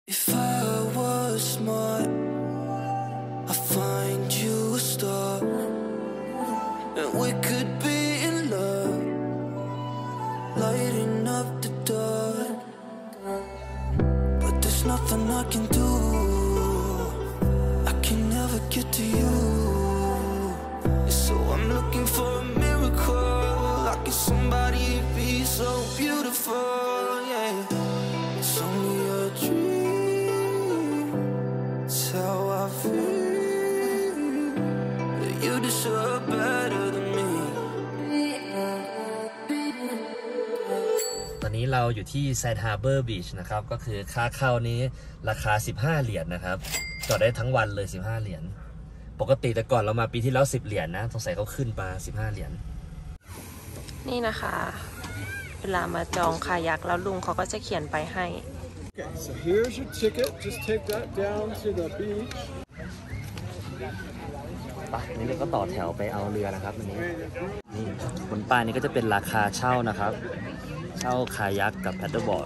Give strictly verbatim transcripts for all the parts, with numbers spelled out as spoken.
If I was smart, I'd find you a star, and we could be in love, lighting up the dark. But there's nothing I can do, I can never get to you. So I'm looking for a miracle, like if somebody be so beautiful, yeah. It's only a dream, it's how I feel, that you deserve better than me. ตอนนี้เราอยู่ที่ไซด์ฮาร์เบอร์บีชนะครับก็คือค่าเข้านี้ราคาสิบห้าเหรียญ นะครับจอดได้ทั้งวันเลยสิบห้าเหรียญปกติแต่ก่อนเรามาปีที่แล้วสิบเหรียญ นะสงสัยเขาขึ้นมาสิบห้าเหรียญนี่นะคะเวลามาจองคายักแล้วลุงเขาก็จะเขียนไปให้ Okay, so here's your ticket. Just take that down to the beach. ป่ะนี่เราก็ต่อแถวไปเอาเรือนะครับวันนี้นี่บนป้ายนี้ก็จะเป็นราคาเช่านะครับเช่าคายักกับแพดเดิลบอร์ด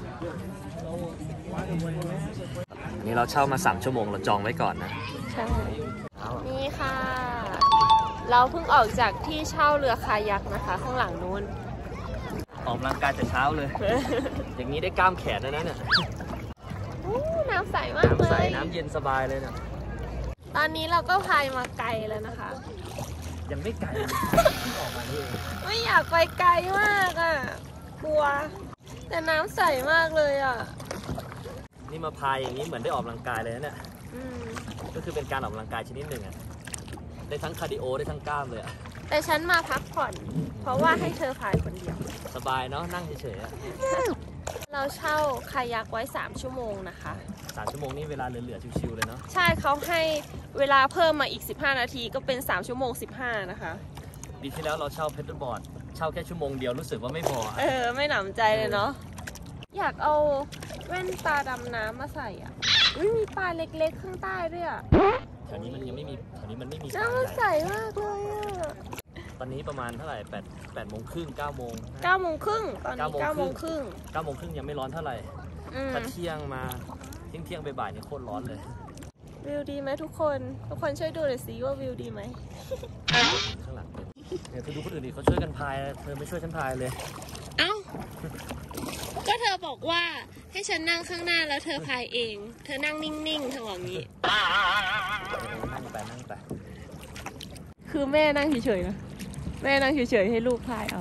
อันนี้เราเช่ามาสามชั่วโมงเราจองไว้ก่อนนะใช่นี่ค่ะเราเพิ่งออกจากที่เช่าเรือคายักนะคะข้างหลังนู้นออกกำลังกายแต่เช้าเลย อย่างนี้ได้กล้ามแขนแล้วนะเนี่ยน้ำใสมากเลยน้ำใสน้ำเย็นสบายเลยนะตอนนี้เราก็พายมาไกลแล้วนะคะยังไม่ไกลออกมานี่ไม่อยากไปไกลมากอ่ะกลัวแต่น้ำใสมากเลยอ่ะนี่มาพายอย่างนี้เหมือนได้ออกกำลังกายเลยนะเนี่ยก็คือเป็นการออกกำลังกายชนิดหนึ่งอ่ะได้ทั้งคาร์ดิโอได้ทั้งกล้ามเลยอ่ะแต่ฉันมาพักผ่อนเพราะว่าให้เธอพายคนเดียวสบายเนาะนั่งเฉยๆเราเช่าคายักไว้สามชั่วโมงนะคะสามชั่วโมงนี่เวลาเหลือๆชิวๆเลยเนาะใช่เขาให้เวลาเพิ่มมาอีกสิบห้านาทีก็เป็นสามชั่วโมงสิบห้านะคะปีที่แล้วเราเช่าเพดเดิลบอร์ดเช่าแค่ชั่วโมงเดียวรู้สึกว่าไม่พอเออไม่หนำใจเลยเนาะอยากเอาแว่นตาดำน้ำมาใส่อ่ะอุ้ยมีปลาเล็กๆข้างใต้ด้วยอ่ะแถวนี้มันยังไม่มีแถวนี้มันไม่มีน้ำใสมากเลยอ่ะตอนนี้ประมาณเท่าไหร่แปดแปดโมงครึ่งเก้าโมงเก้าโมงครึ่งตอนนี้เก้าโมงครึ่งเก้าโมงครึ่งยังไม่ร้อนเท่าไหร่ถ้าเที่ยงมาเที่ยงเที่ยงบ่ายๆนี่โคตรร้อนเลยวิวดีไหมทุกคนทุกคนช่วยดูหน่อยสิว่าวิวดีไหมข้างหลังเนี่ยเธอดูคนอื่นดิเขาช่วยกันพายเธอไม่ช่วยฉันพายเลยเอ้าก็เธอบอกว่าให้ฉันนั่งข้างหน้าแล้วเธอพายเองเธอนั่งนิ่งๆเธอบอกงี้นั่งไปนั่งไปคือแม่นั่งเฉยๆนะแม่นั่งเฉยๆให้ลูกพายเอา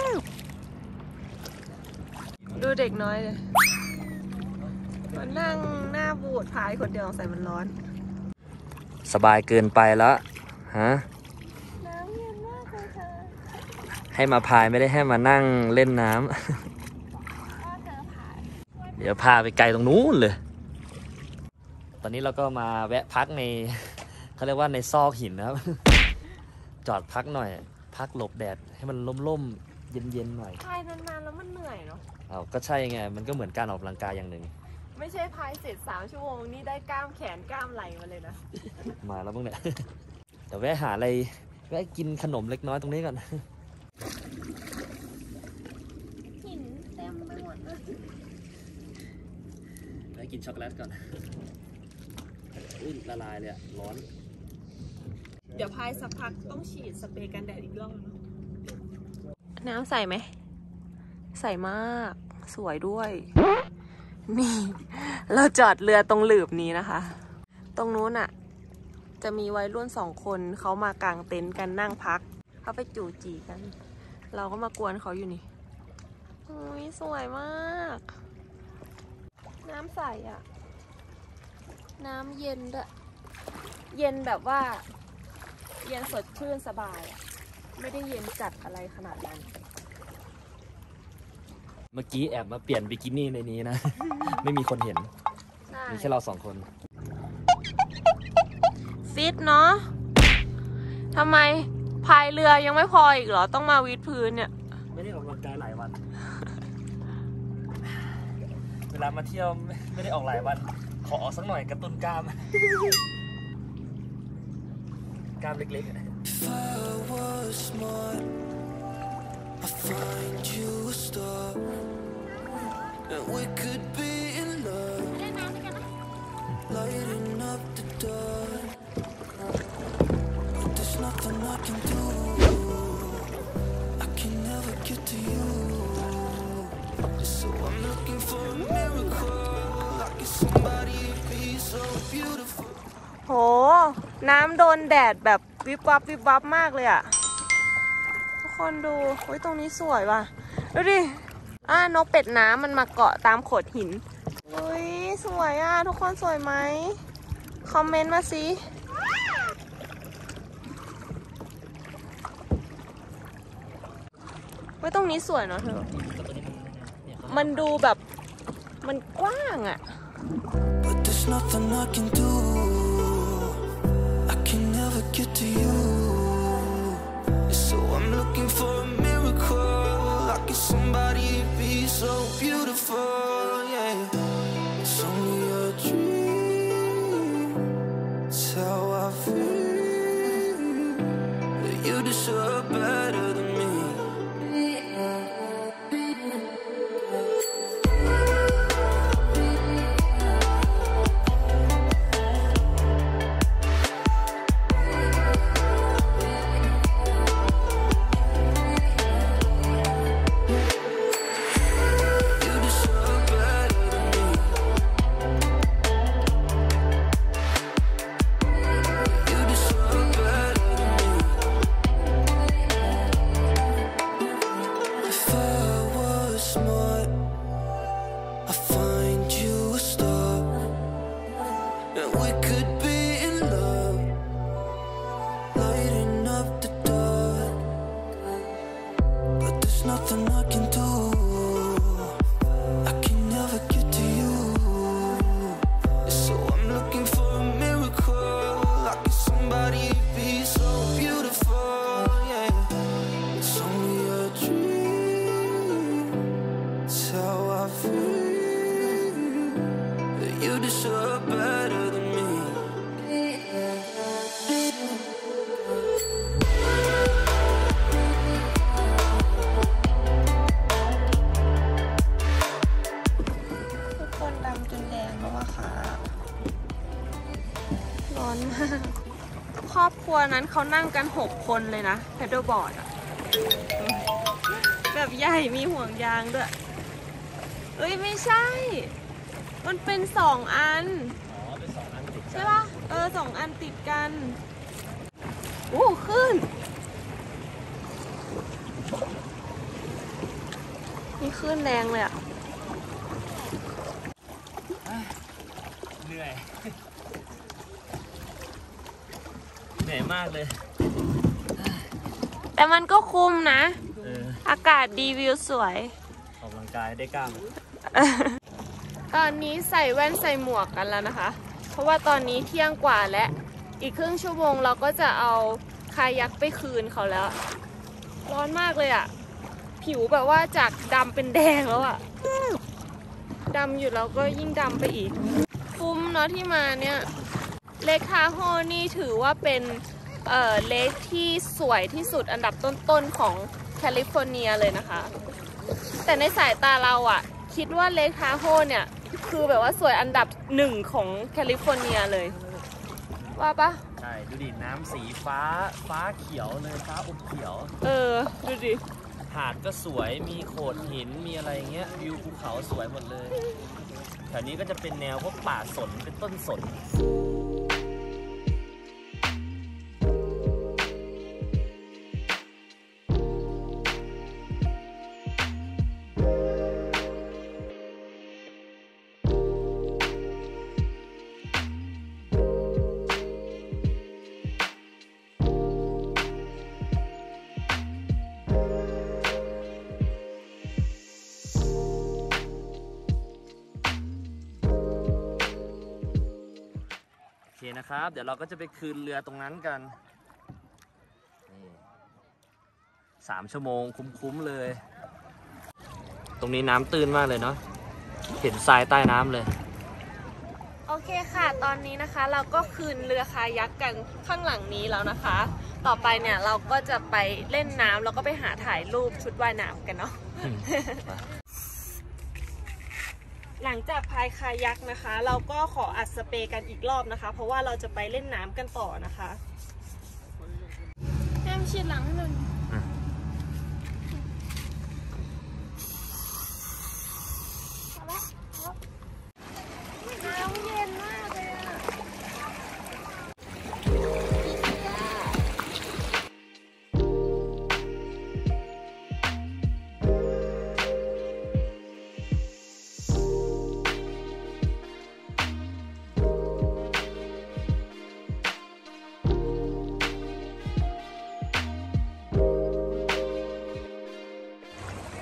ดูเด็กน้อยเลยมันนั่งหน้าบูดพายคนเดียวใส่มันร้อนสบายเกินไปแล้วฮะน้ำเย็นมากเลยเธอให้มาพายไม่ได้ให้มานั่งเล่นน้ำเดี๋ยวพาไปไกลตรงนู้นเลยตอนนี้เราก็มาแวะพักในเขาเรียกว่าในซอกหินนะครับจอดพักหน่อยพักหลบแดดให้มันร่มๆเย็นๆหน่อยพายนานๆแล้วมันเหนื่อยเนาะเอาก็ใช่ไงมันก็เหมือนการออกกำลังกายอย่างหนึ่งไม่ใช่พายเสร็จสามชั่วโมงนี่ได้กล้ามแขนกล้ามไหล่มาเลยนะมาแล้วมึงเนี่ยแต่แวะหาอะไรแวะกินขนมเล็กน้อยตรงนี้ก่อนหินเต็มไปหมดเลยแวะกินช็อกโกแลตก่อนอุ้ยละลายเลยอะร้อนเดี๋ยวพายสักพักต้องฉีดสเปรย์กันแดดอีกรอบน้ำใสไหมใสมากสวยด้วยนี่เราจอดเรือตรงหลืบนี้นะคะตรงนู้นอ่ะจะมีวัยรุ่นสองคนเขามากางเต็นท์กันนั่งพักเขาไปจู่จีกัน เราก็มากวนเขาอยู่นี่อุ้ยสวยมากน้ำใสอ่ะน้ำเย็นด้วยเย็นแบบว่าเย็นสดชื่นสบายไม่ได้เย็นจัดอะไรขนาดนั้นเมื่อกี้แอบมาเปลี่ยนบิกินี่ในนี้นะ ไม่มีคนเห็นมีแค่เราสองคนฟิตเนาะทำไมพายเรือยังไม่พออีกเหรอต้องมาวิดพื้นเนี่ยไม่ได้ออกกำลังกายหลายวัน เวลามาเที่ยวไม่ได้ออกหลายวันขอออกสักหน่อยกระตุ้นกล้ามกล้ามเล็กๆนะ I find you a star, and we could be in love. somebody be so beautiful. โหน้ำโดนแดดแบบวิบวับวิบวับมากเลยอะทุกคนดูโอ้ยตรงนี้สวยว่ะดูดิอ่านกเป็ดน้ำมันมาเกาะตามโขดหินเฮ้ยสวยอ่ะทุกคนสวยไหมคอมเมนต์มาสิเฮ้ยตรงนี้สวยเนาะเธอมันดูแบบมันกว้างอ่ะ But there's nothing I can do. I can never get to you. So I'm looking for a miracle. Like if somebody be so beautiful. Yeah, it's only a dream. It's how I feel. That you deserve better than me. Nothing I can do. I can never get to you. So I'm looking for a miracle. Like if somebody be so beautiful. Yeah, it's only a dream. It's how I feel. That you deserve better than me. ครอบครัวนั้นเขานั่งกันหกคนเลยนะแพดเดิลบอร์ดอะแบบใหญ่มีห่วงยางด้วยเอ้ยไม่ใช่มันเป็นสองอันอ๋อเป็นสองอันติดใช่ปะเออสองอันติดกันโอ้ขึ้นนี่ขึ้นแรงเลยอะเหนื่อยเหนื่อยมากเลยแต่มันก็คุ้มนะเอออากาศดีวิวสวยออกกำลังกายได้กล้ามตอนนี้ใส่แว่นใส่หมวกกันแล้วนะคะ เพราะว่าตอนนี้เที่ยงกว่าและอีกครึ่งชั่วโมงเราก็จะเอาคายักไปคืนเขาแล้วร้อนมากเลยอะผิวแบบว่าจากดำเป็นแดงแล้วอะดำอยู่แล้วก็ยิ่งดำไปอีกคุ้มเนาะที่มาเนี่ยเลคทาโฮนี่ถือว่าเป็นเอ่อเลคที่สวยที่สุดอันดับต้นๆของแคลิฟอร์เนียเลยนะคะแต่ในสายตาเราอะคิดว่าเลคทาโฮเนี่ยคือแบบว่าสวยอันดับหนึ่งของแคลิฟอร์เนียเลยว่าปะใช่ดูดิน้ำสีฟ้าฟ้าเขียวเลยฟ้าอมเขียวเออดูดิหาดก็สวยมีโขดหินมีอะไรเงี้ยวิวภูเขาสวยหมดเลยแถวนี้ก็จะเป็นแนวพวกป่าสนเป็นต้นสนโอเคนะครับเดี๋ยวเราก็จะไปคืนเรือตรงนั้นกันนี่สามชั่วโมงคุ้มๆเลยตรงนี้น้ำตื้นมากเลยเนาะเห็นทรายใต้น้ำเลยโอเคค่ะตอนนี้นะคะเราก็คืนเรือคายักกันข้างหลังนี้แล้วนะคะต่อไปเนี่ยเราก็จะไปเล่นน้ำแล้วก็ไปหาถ่ายรูปชุดว่ายน้ำกันเนาะ หลังจากพายคายักนะคะเราก็ขออัดสเปรย์กันอีกรอบนะคะเพราะว่าเราจะไปเล่นน้ำกันต่อนะคะแอมฉีดหลังให้หน่อยน้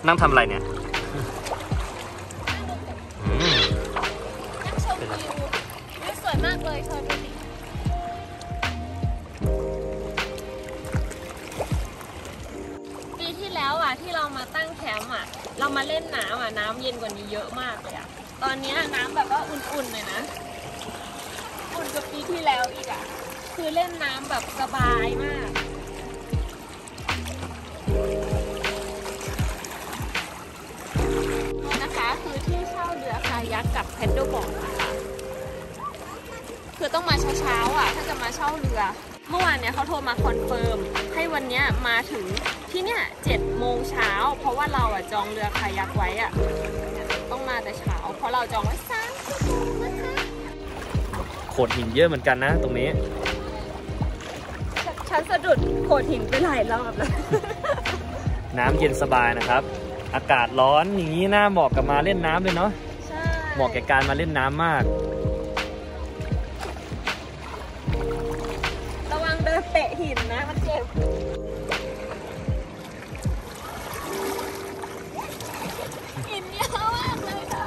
นั่งทำอะไรเนี่ยชมวิวสวยมากเลยชมดูดิปีที่แล้วอ่ะที่เรามาตั้งแคมป์อ่ะเรามาเล่นน้ำอ่ะน้ำเย็นกว่านี้เยอะมากเลยอ่ะตอนนี้น้ำแบบว่าอุ่นๆเลยนะอุ่นกว่าปีที่แล้วอีกอ่ะคือเล่นน้ำแบบสบายมากนะคะคือที่เช่าเรือคายักกับแพดเดิลบอร์ดนะคะคือต้องมาเช้าๆอ่ะถ้าจะมาเช่าเรือเมื่อวานเนี้ยเขาโทรมาคอนเฟิร์มให้วันเนี้ยมาถึงที่เนี้ยเจ็ดโมงเช้าเพราะว่าเราอ่ะจองเรือคายักไว้อ่ะต้องมาแต่เช้าเพราะเราจองไว้สามชั่วโมงนะคะโขดหินเยอะเหมือนกันนะตรงนี้ฉันสะดุดโขดหินไปหลายรอบแล้วน้ำเย็นสบายนะครับอากาศร้อนอย่างนี้น่าเหมาะกับมาเล่นน้ำเลยเนาะใช่เหมาะแก่การมาเล่นน้ำมากระวังเดินเตะหินนะมันเจ็บหินเยอะมากเลยค่ะ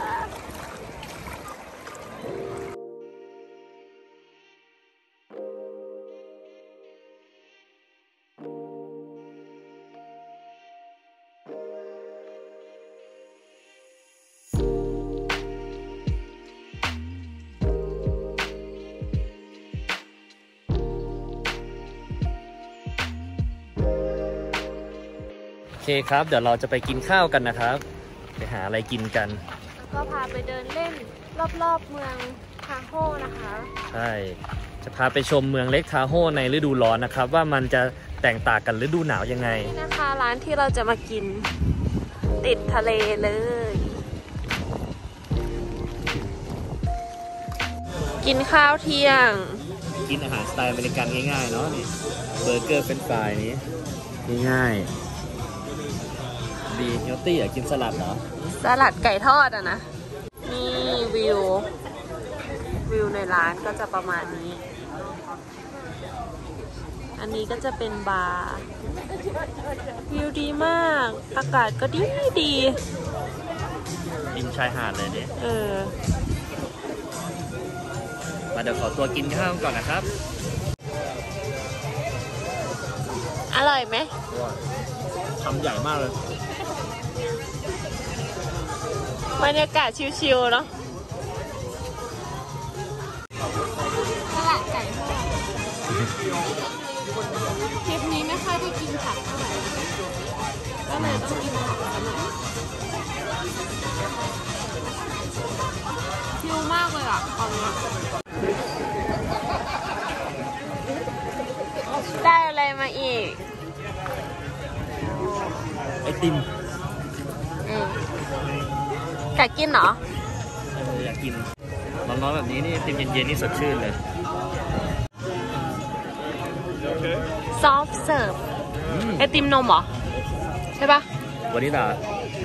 โอเคครับเดี๋ยวเราจะไปกินข้าวกันนะครับไปหาอะไรกินกันแล้วก็พาไปเดินเล่นรอบๆเมืองทาโฮนะคะใช่จะพาไปชมเมืองเล็กทาโฮในฤดูร้อนนะครับว่ามันจะแตกต่างกันฤดูหนาวยังไงนี่นะคะร้านที่เราจะมากินติดทะเลเลยกินข้าวเที่ยงกินอาหารสไตล์อเมริกันง่ายๆเนาะนี่เบอร์เกอร์เป็นฟรายนี้ง่ายๆดีเฮลตี้อ่ะกินสลัดเหรอสลัดไก่ทอดอ่ะนะนี่วิววิวในร้านก็จะประมาณนี้อันนี้ก็จะเป็นบาร์วิวดีมากอากาศก็ดีดีริมชายหาดเลยเนี่ยเออมาเดี๋ยวขอตัวกินข้าวก่อนนะครับอร่อยไหมทำใหญ่มากเลยบรรยากาศชิลๆเนาะสลัดไก่ทอดทริปนี้ไม่ค่อยได้กินผักเท่าไหร่ก็เลยต้องกินผักกันหน่อยชิลมากเลยอ่ะตอนนี้ได้อะไรมาอีกไอติมอยากกินเหรอเอออยากกินร้อนๆแบบนี้นี่ติมเย็นๆนี่สดชื่นเลยซอฟต์เสิร์ฟไอติมนมเหรอใช่ปะวานิลลา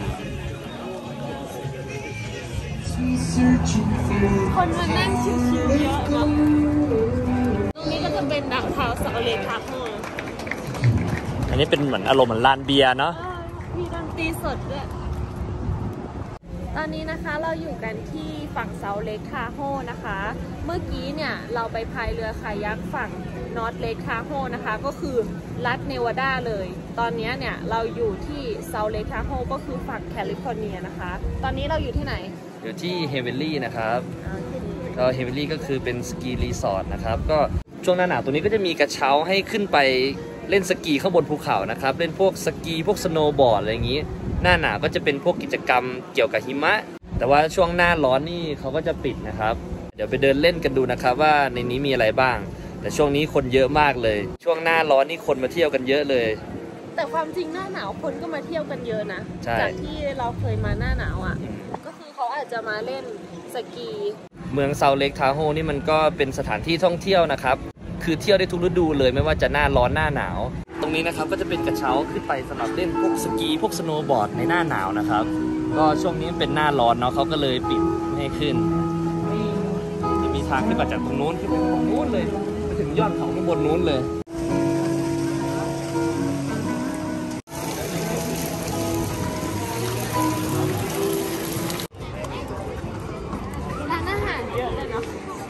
คนมานั่งชิวๆเยอะเนาะตรงนี้ก็จะเป็นดาวเท้าเสาเล็กทักมืออันนี้เป็นเหมือนอารมณ์เหมือนลานเบียร์เนาะมีดนตรีสดด้วยตอนนี้นะคะเราอยู่กันที่ฝั่งเซาท์เลคทาโฮนะคะเมื่อกี้เนี่ยเราไปพายเรือคายักฝั่งนอร์ทเลคทาโฮนะคะก็คือรัฐเนวาดาเลยตอนนี้เนี่ยเราอยู่ที่เซาท์เลคทาโฮก็คือฝั่งแคลิฟอร์เนียนะคะตอนนี้เราอยู่ที่ไหนอยู่ที่เฮเวลลี่นะครับก็เฮเวลลี่ก็คือเป็นสกีรีสอร์ทนะครับก็ช่วงหน้าหนาวตัวนี้ก็จะมีกระเช้าให้ขึ้นไปเล่นสกีข้างบนภูเขานะครับเล่นพวกสกีพวกสโนว์บอร์ดอะไรอย่างนี้หน้าหนาวก็จะเป็นพวกกิจกรรมเกี่ยวกับหิมะแต่ว่าช่วงหน้าร้อนนี่เขาก็จะปิดนะครับเดี๋ยวไปเดินเล่นกันดูนะครับว่าในนี้มีอะไรบ้างแต่ช่วงนี้คนเยอะมากเลยช่วงหน้าร้อนนี่คนมาเที่ยวกันเยอะเลยแต่ความจริงหน้าหนาวคนก็มาเที่ยวกันเยอะนะจากที่เราเคยมาหน้าหนาวอ่ะก็คือเขาอาจจะมาเล่นสกีเมืองเซาท์เลคทาโฮนี่มันก็เป็นสถานที่ท่องเที่ยวนะครับคือเที่ยวได้ทุกฤดูเลยไม่ว่าจะหน้าร้อนหน้าหนาวตรงนี้นะครับก็จะเป็นกระเช้าขึ้นไปสำหรับเล่นพวกสกีพวกสโนว์บอร์ดในหน้าหนาวนะครับก็ช่วงนี้เป็นหน้าร้อนเนาะเขาก็เลยปิดไม่ให้ขึ้นจะมีทางขึ้นมาจากตรงนู้นขึ้นไปตรงนู้นเลยไปถึงยอดเขาข้างบนนู้นเลย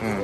อืม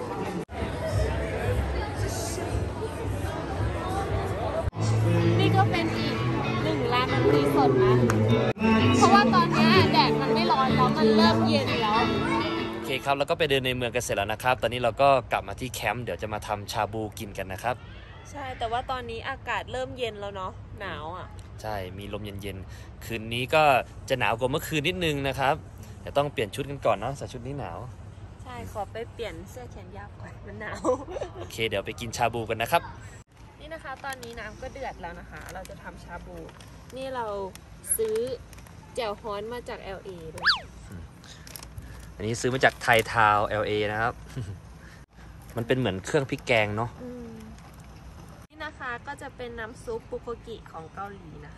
นี่ก็เป็นอีกหนึ่งร้านดนตรีสดนะ เพราะว่าตอนนี้แดดมันไม่ร้อนแล้วมันเริ่มเย็นแล้วโอเคครับแล้วก็ไปเดินในเมืองกันเสร็จแล้วนะครับ ตอนนี้เราก็กลับมาที่แคมป์เดี๋ยวจะมาทำชาบูกินกันนะครับใช่แต่ว่าตอนนี้อากาศเริ่มเย็นแล้วเนาะหนาวอ่ะใช่มีลมเย็นๆคืนนี้ก็จะหนาวกว่าเมื่อคืนนิดนึงนะครับเดี๋ยวต้องเปลี่ยนชุดกันก่อนนะใส่ชุดนี้หนาวใช่ขอไปเปลี่ยนเสื้อแขนยาวก่อนมันหนาวโอเคเดี๋ยวไปกินชาบูกันนะครับนี่นะคะตอนนี้น้ำก็เดือดแล้วนะคะ เราจะทำชาบู นี่เราซื้อแจ่วฮ้อนมาจาก แอล เอ ด้วยอันนี้ซื้อมาจากไทยทาวน์ แอล เอ นะครับ มันเป็นเหมือนเครื่องพริกแกงเนาะนี่นะคะก็จะเป็นน้ำซุปบุโกกิของเกาหลีนะคะ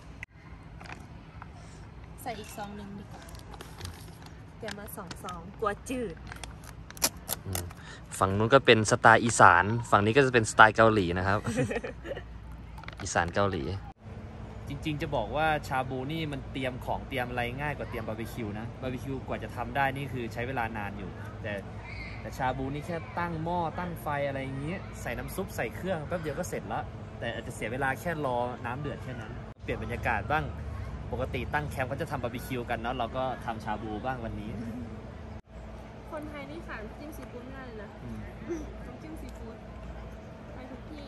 ใส่อีกซองหนึ่งดีกว่าเตรียมมาสองซองกลัวจืดฝั่งนู้นก็เป็นสไตล์อีสานฝั่งนี้ก็จะเป็นสไตล์เกาหลีนะครับ อีสานเกาหลี จริงๆจะบอกว่าชาบูนี่มันเตรียมของเตรียมอะไรง่ายกว่าเตรียมบาร์บีคิวนะบาร์บีคิวกว่าจะทำได้นี่คือใช้เวลานานอยู่ แต่แต่ชาบูนี่แค่ตั้งหม้อตั้งไฟอะไรอย่างเงี้ยใส่น้ำซุปใส่เครื่องแป๊บเดียวก็เสร็จแล้วแต่อาจจะเสียเวลาแค่รอน้ำเดือดแค่นั้นเปลี่ยนบรรยากาศบ้างปกติตั้งแคมป์ก็จะทำบาร์บีคิวกันเนาะเราก็ทำชาบูบ้างวันนี้คนไทยนี่ขาดจิ้มซีฟู้ดง่ายเลยนะต้องจิ้มซีฟู้ดไปทุกที่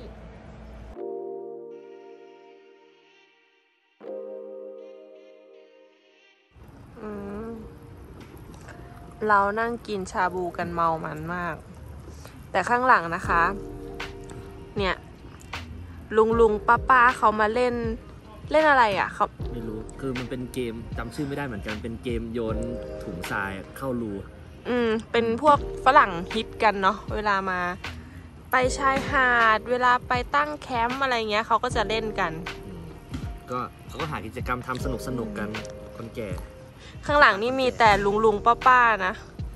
เรานั่งกินชาบูกันเมามันมาก แต่ข้างหลังนะคะ เนี่ย ลุงลุงป้าป้าเขามาเล่นเล่นอะไรอ่ะเขาไม่รู้คือมันเป็นเกมจำชื่อไม่ได้เหมือนกันเป็นเกมโยนถุงทรายเข้ารูอืมเป็นพวกฝรั่งฮิตกันเนาะเวลามาไปชายหาดเวลาไปตั้งแคมป์อะไรเงี้ยเขาก็จะเล่นกันก็เขาก็หากิจกรรมทำสนุกสนุกกันคนแก่ข้างหลังนี่มีแต่ลุงลุงป้าป้านะ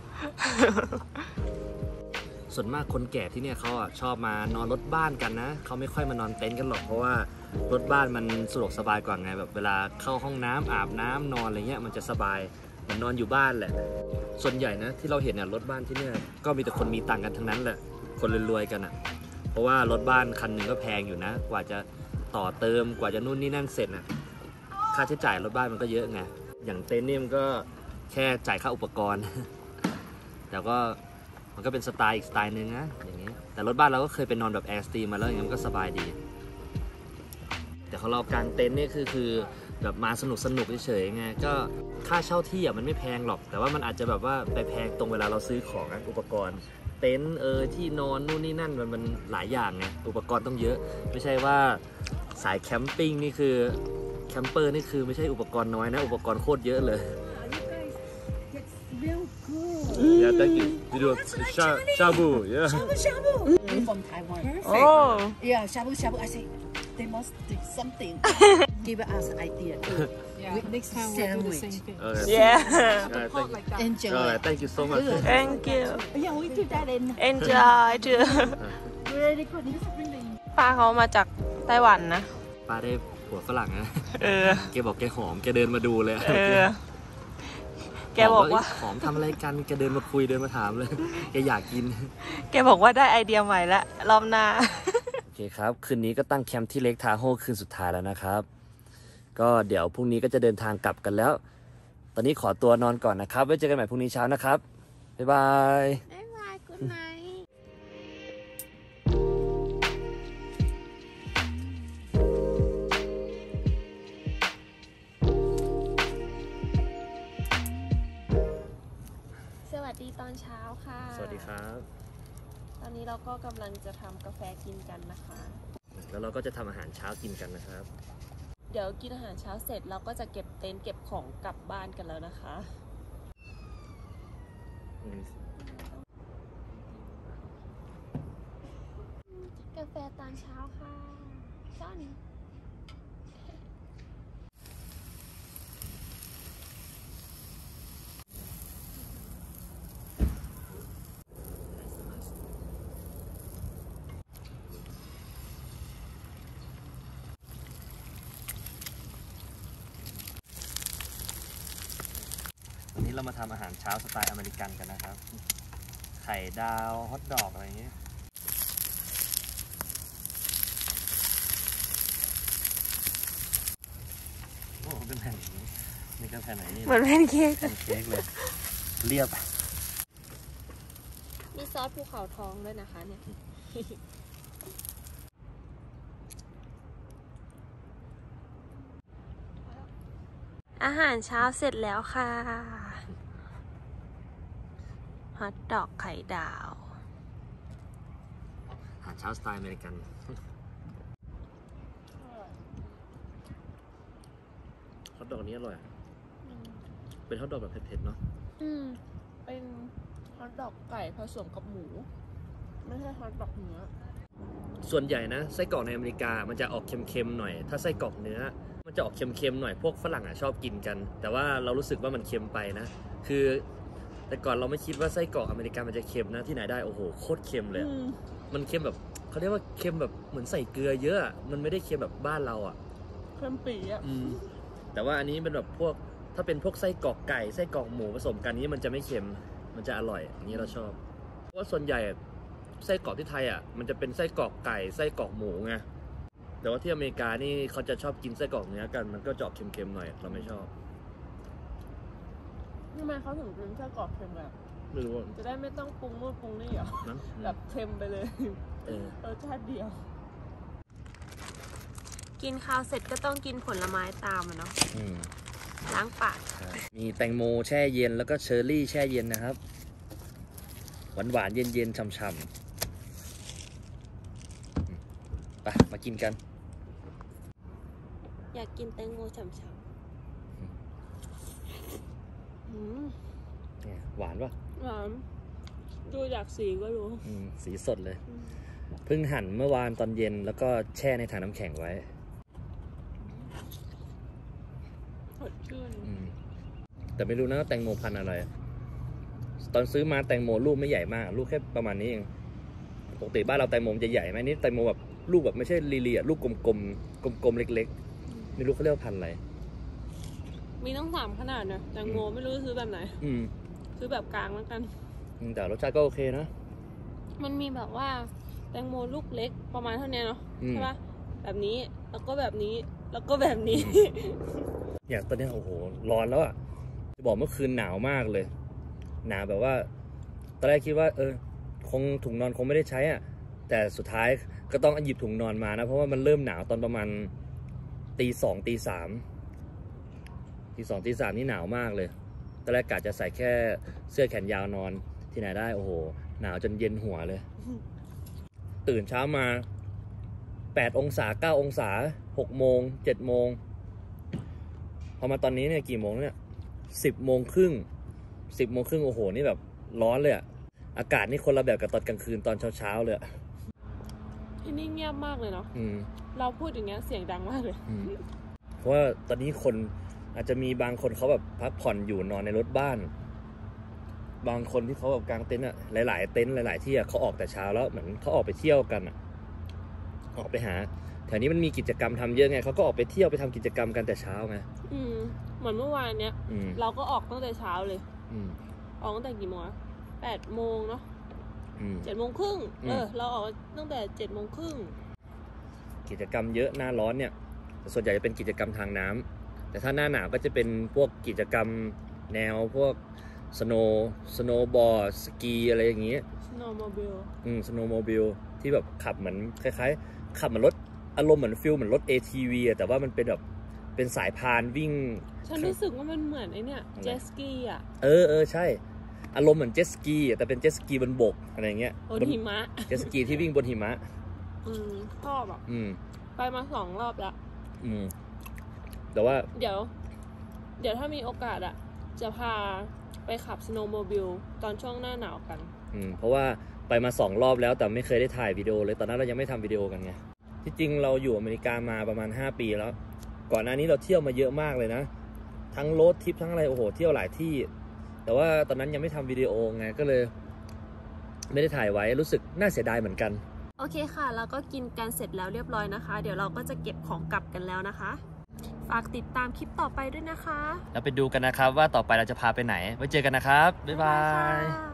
ส่วนมากคนแก่ที่เนี่ยเขาอ่ะชอบมานอนรถบ้านกันนะเขาไม่ค่อยมานอนเต็นท์กันหรอกเพราะว่ารถบ้านมันสะดวกสบายกว่าไงแบบเวลาเข้าห้องน้ำอาบน้ำนอนอะไรเงี้ยมันจะสบายเหมือนนอนอยู่บ้านแหละส่วนใหญ่นะที่เราเห็นเนี่ยรถบ้านที่เนี่ยก็มีแต่คนมีตังค์กันทั้งนั้นแหละคนรวยๆกันอ่ะเพราะว่ารถบ้านคันหนึ่งก็แพงอยู่นะกว่าจะต่อเติมกว่าจะนู่นนี่นั่นเสร็จอ่ะค่าใช้จ่ายรถบ้านมันก็เยอะไงอย่างเต็นท์นี่มันก็แค่จ่ายค่าอุปกรณ์แต่ก็มันก็เป็นสไตล์อีกสไตล์นึงนะอย่างนี้แต่รถบ้านเราก็เคยไปนอนแบบแอร์สตรีมมาแล้วอย่างนี้มันก็สบายดีแต่ของเรากางเต็นท์นี่คือคือแบบมาสนุกสนุกเฉยๆไงก็ค่าเช่าที่อ่ะมันไม่แพงหรอกแต่ว่ามันอาจจะแบบว่าไปแพงตรงเวลาเราซื้อของอุปกรณ์เต็นท์เออที่นอนนู่นนี่นั่นมันมันหลายอย่างไงอุปกรณ์ต้องเยอะไม่ใช่ว่าสายแคมปิ้งนี่คือแคมเปอร์นี่คือไม่ใช่อุปกรณ์น้อยนะอุปกรณ์โคตรเยอะเลย Yeah, thank you. You do sha shabu, yeah. Shabu shabu. We're from Taiwan. Perfect. Oh. Yeah, shabu shabu. I say they must do something. Give us an idea. Yeah. We, next time we'll do the same thing. Okay. Yeah. Alright, thank like that. Enjoy. Alright, thank you so much. Thank you. Yeah, we do that in. Enjoy too. Very good. This is really. ป้าเขามาจากไต้หวันนะป้าได้ผัวฝรั่งนะเออแกบอกแกหอมแกเดินมาดูเลยเออ แกบอกว่าหอมทำอะไรกันแกเดินมาคุยเดินมาถามเลยแกอยากกินแกบอกว่าได้ไอเดียใหม่แล้วรอบหน้าโอเคครับคืนนี้ก็ตั้งแคมป์ที่เลคทาโฮคืนสุดท้ายแล้วนะครับก็เดี๋ยวพรุ่งนี้ก็จะเดินทางกลับกันแล้วตอนนี้ขอตัวนอนก่อนนะครับไว้เจอกันใหม่พรุ่งนี้เช้านะครับบ๊ายบายบ๊ายบายกุ๊ดไนท์สวัสดีตอนเช้าค่ะสวัสดีครับตอนนี้เราก็กำลังจะทำกาแฟกินกันนะคะแล้วเราก็จะทำอาหารเช้ากินกันนะครับเดี๋ยวกินอาหารเช้าเสร็จเราก็จะเก็บเต็นท์เก็บของกลับบ้านกันแล้วนะคะกาแฟตอนเช้าค่ะซ่อนวันนี้เรามาทำอาหารเช้าสไตล์อเมริกันกันนะครับไข่ข่ดาวฮอทดอกอะไรอย่างเงี้ยโอ้เป็นแผ่นอย่างนี้นี่ก็แผ่นไหนนี่เหมือนแพนเค้กแผ่นเค้กเลยเรียบมีซอสภูเขาทองด้วยนะคะเนี่ย อาหารเช้าเสร็จแล้วค่ะฮอทดอกไข่ดาวอาหารเช้าสไตล์อเมริกันฮอทดอกนี้อร่อยเป็นฮอทดอกแบบเผ็ดๆเนาะอืม เป็นฮอทดอกไก่ผสมกับหมู ไม่ใช่ฮอทดอกเนื้อส่วนใหญ่นะไส้กรอกในอเมริกามันจะออกเค็มๆหน่อยถ้าไส้กรอกเนื้อมันจะออกเค็มๆหน่อยพวกฝรั่งอ่ะชอบกินกันแต่ว่าเรารู้สึกว่ามันเค็มไปนะคือแต่ก่อนเราไม่คิดว่าไส้กรอกอเมริกามันจะเค็มนะที่ไหนได้โอ้โหโคตรเค็มเลยมันเค็มแบบเขาเรียกว่าเค็มแบบเหมือนใส่เกลือเยอะมันไม่ได้เค็มแบบบ้านเราอ่ะเค็มปีอ่ะอืมแต่ว่าอันนี้เป็นแบบพวกถ้าเป็นพวกไส้กรอกไก่ไส้กรอกหมูผสมกันนี้มันจะไม่เค็มมันจะอร่อยอันนี้เราชอบเพราะว่าส่วนใหญ่ไส้กรอกที่ไทยอ่ะมันจะเป็นไส้กรอกไก่ไส้กรอกหมูไงแต่ว่าที่อเมริกานี่เขาจะชอบกินไส้กรอกเนื้อกันมันก็จะออกเค็มๆหน่อยเราไม่ชอบทำไมเขาถึงเป็นไส้กรอกเค็มแบบไม่รู้จะได้ไม่ต้องปรุงนู่นปรุงนี่เหรอนะแบบเค็มไปเลยเออรสชาติเดียว กินข้าวเสร็จก็ต้องกินผลไม้ตามอะเนาะอืมล้างปากมีแตงโมแช่เย็นแล้วก็เชอร์รี่แช่เย็นนะครับหวานหวานๆเย็นเย็นๆฉ่ำๆไปมากินกันอยากกินแตงโมฉ่ำๆอืมเนี่ยหวานปะหวานดูจากสีก็รู้อืมสีสดเลย เพิ่งหั่นเมื่อวานตอนเย็นแล้วก็แช่ในถังน้ำแข็งไว้สดชื่นอืมแต่ไม่รู้นะว่าแตงโมพันธุ์อะไร ตอนซื้อมาแตงโมลูกไม่ใหญ่มาก ลูกแค่ประมาณนี้เองปกติบ้านเราแตงโมจะใหญ่ไหมนี่แตงโมแบบลูกแบบไม่ใช่ลีเลียลูกกลมๆกลมๆเล็กๆไม่รู้เขาเรียกว่าพันธุ์อะไรมีต้องสามขนาดนะแตงโมไม่รู้จะซื้อแบบไหนอืมซื้อแบบกลางแล้วกันอืมแต่รสชาติก็โอเคนะมันมีแบบว่าแตงโมลูกเล็กประมาณเท่านี้เนาะอืมใช่ปะแบบนี้แล้วก็แบบนี้แล้วก็แบบนี้อย่างตอนนี้โอ้โหร้อนแล้วอ่ะจะบอกเมื่อคืนหนาวมากเลย หนาวแบบว่าตอนแรกคิดว่า เออ คงถุงนอนคงไม่ได้ใช้อ่ะ แต่สุดท้ายก็ต้องหยิบถุงนอนมานะเพราะว่ามันเริ่มหนาวตอนประมาณตีสองตีสามตีสองตีสามนี่หนาวมากเลยตอนแรกกะจะใส่แค่เสื้อแขนยาวนอนที่ไหนได้โอ้โหหนาวจนเย็นหัวเลย ตื่นเช้ามาแปดองศาเก้าองศาหกโมงเจ็ดโมงพอมาตอนนี้เนี่ยกี่โมงเนี่ยสิบโมงครึ่งสิบโมงครึ่งโอ้โหนี่แบบร้อนเลยอะอากาศนี่คนละแบบกับตอนกลางคืนตอนเช้าๆเลยอะที่นี่เงียบมากเลยเนาะอืมเราพูดอย่างเงี้ยเสียงดังมากเลยอืมเพราะว่าตอนนี้คนอาจจะมีบางคนเขาแบบพักผ่อนอยู่นอนในรถบ้าน บางคนที่เขาแบบกางเต็นท์อะหลายๆเต็นท์หลายๆที่อะเขาออกแต่เช้าแล้วเหมือนเขาออกไปเที่ยวกันอะออกไปหาแถวนี้มันมีกิจกรรมทำเยอะไงเขาก็ออกไปเที่ยวไปทำกิจกรรมกันแต่เช้าไงอืมเหมือนเมื่อวานเนี้ยอืมเราก็ออกตั้งแต่เช้าเลยอืมออกตั้งแต่กี่โมงอะแปดโมงเนาะอืมเจ็ดโมงครึ่งอืมเออเราออกตั้งแต่เจ็ดโมงครึ่งกิจกรรมเยอะหน้าร้อนเนี่ยส่วนใหญ่จะเป็นกิจกรรมทางน้ำแต่ถ้าหน้าหนาวก็จะเป็นพวกกิจกรรมแนวพวกสโนว์สโนว์บอร์ดสกีอะไรอย่างเงี้ย snowmobile อืมสโนว์โมบิลที่แบบขับเหมือนคล้ายๆขับเหมือนรถอารมณ์เหมือนฟิลเหมือนรถ เอ ที วี อะแต่ว่ามันเป็นแบบเป็นสายพานวิ่งฉันรู้สึกว่ามันเหมือนไอเนี่ยเจสกีอ่ะเออเออใช่อารมณ์เหมือนเจ็ตสกีอะแต่เป็นเจ็ตสกีบนบกอะไรเงี้ยบนหิมะเจ็ตสกีที่วิ่งบนหิมะอืมชอบอ่ะอืมไปมาสองรอบแล้วอืมแต่ว่าเดี๋ยว เดี๋ยวถ้ามีโอกาสอ่ะ จะพาไปขับ snowmobile ตอนช่วงหน้าหนาวกันอืมเพราะว่าไปมาสองรอบแล้วแต่ไม่เคยได้ถ่ายวิดีโอเลยตอนนั้นเรายังไม่ทำวิดีโอกันไงที่จริงเราอยู่อเมริกามาประมาณห้าปีแล้วก่อนหน้านี้เราเที่ยวมาเยอะมากเลยนะทั้งโรดทริปทั้งอะไรโอ้โหเที่ยวหลายที่ แต่ว่าตอนนั้นยังไม่ทำวิดีโอไงก็เลย ไม่ได้ถ่ายไว้รู้สึกน่าเสียดายเหมือนกันโอเคค่ะ แล้วก็กินกันเสร็จแล้วเรียบร้อยนะคะ เดี๋ยวเราก็จะเก็บของกลับกันแล้วนะคะ ฝากติดตามคลิปต่อไปด้วยนะคะแล้วไปดูกันนะครับว่าต่อไปเราจะพาไปไหนไว้เจอกันนะครับบ๊ายบายค่ะ